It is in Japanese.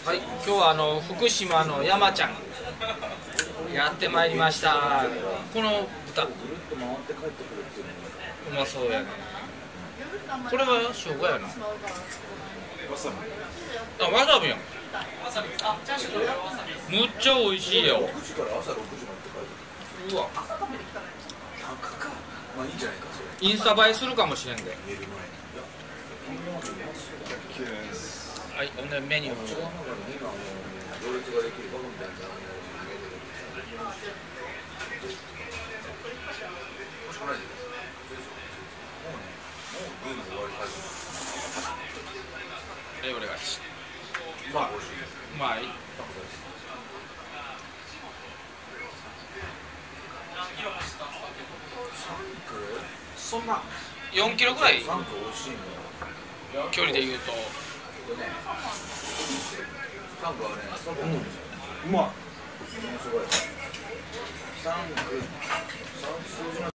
はい、今日は福島の山ちゃんやってまいりました。この豚うまそうやね。これは生姜やな。あ、わさびやん。むっちゃ美味しいよ。うわ、インスタ映えするかもしれんで。はい、ほんでメニューはい、お願いします。うまい。 そんな 4キロぐらい距離で言うと。 うまい。